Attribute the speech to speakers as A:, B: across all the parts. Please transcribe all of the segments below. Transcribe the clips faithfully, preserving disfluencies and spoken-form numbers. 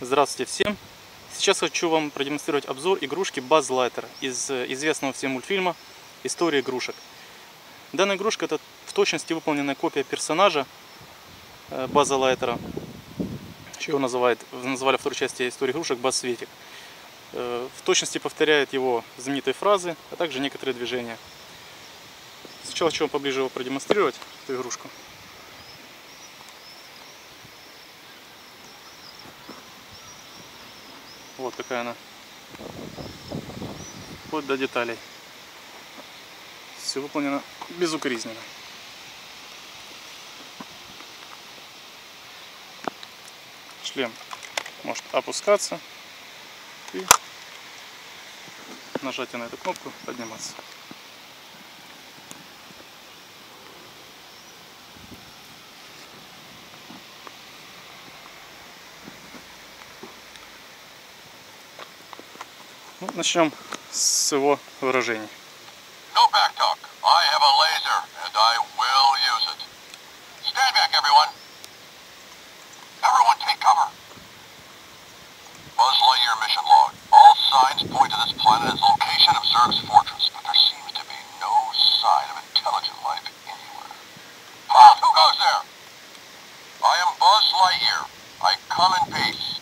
A: Здравствуйте всем! Сейчас хочу вам продемонстрировать обзор игрушки Buzz Lightyear из известного всем мультфильма «История игрушек». Данная игрушка — это в точности выполненная копия персонажа База Лайтера. Еще его называют, называли во второй части «Истории игрушек» Базз Светик. В точности повторяет его знаменитые фразы, а также некоторые движения. Сначала хочу вам поближе его продемонстрировать, эту игрушку. Вот такая она, вплоть до деталей. Все выполнено безукоризненно. Шлем может опускаться и нажатие на эту кнопку подниматься. Ну, начнем с его выражений.
B: No back talk. I have a laser and I will use it. Stand back, everyone. Everyone take cover. Buzz Lightyear mission log. All signs point to this planet as location of Zurg's fortress, but there seems to be no sign of intelligent life anywhere. Halt! Who goes there? I am Buzz Lightyear. I come in peace.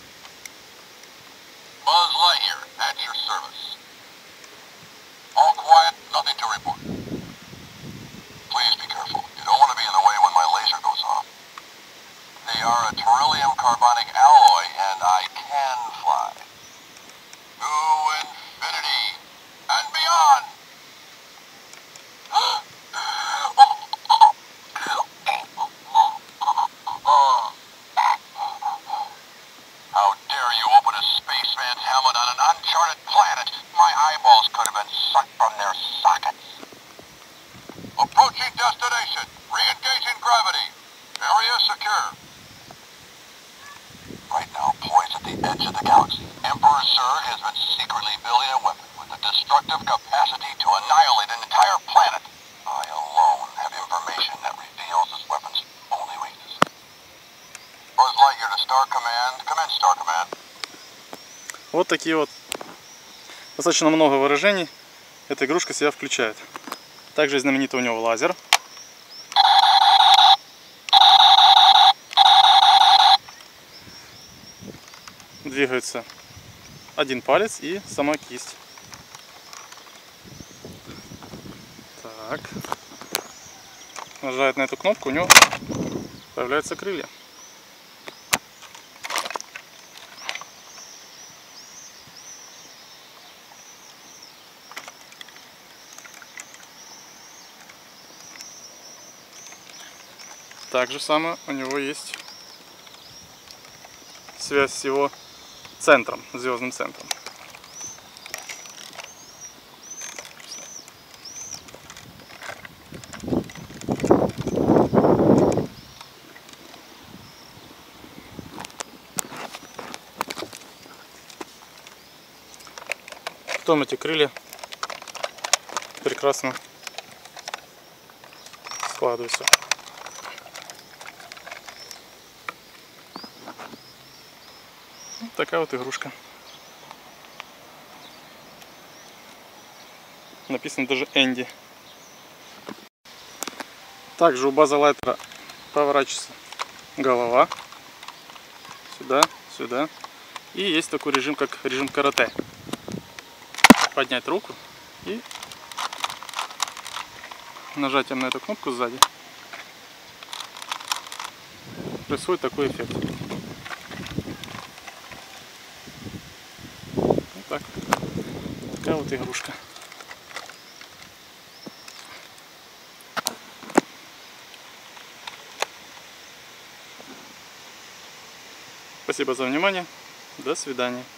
B: Buzz Lightyear, at your service. All quiet, nothing to report. Please be careful. You don't want to be in the way when my laser goes off. They are a beryllium carbonic alloy, and I can fly. To infinity and beyond! How dare you open a spaceman's helmet on an uncharted planet? My eyeballs could have been sucked from their sockets. Approaching destination. Re-engaging gravity. Area secure. Right now, poised at the edge of the galaxy, Emperor Zurg has been secretly building a weapon with the destructive capacity to annihilate an entire planet. I alone have information that reveals this weapon's only weakness. Buzz Lightyear to Star Command. Commence Star Command.
A: Вот такие вот достаточно много выражений эта игрушка себя включает. Также знаменитый у него лазер. Двигается один палец и сама кисть. Так. Нажимает на эту кнопку, у него появляются крылья. Так же самое у него есть связь с его центром, звездным центром. Потом эти крылья прекрасно складываются. Такая вот игрушка. Написано даже Энди. Также у База Лайтера поворачивается голова. Сюда, сюда. И есть такой режим, как режим карате. Поднять руку и нажатием на эту кнопку сзади происходит такой эффект. Так, такая вот игрушка. Спасибо за внимание. До свидания.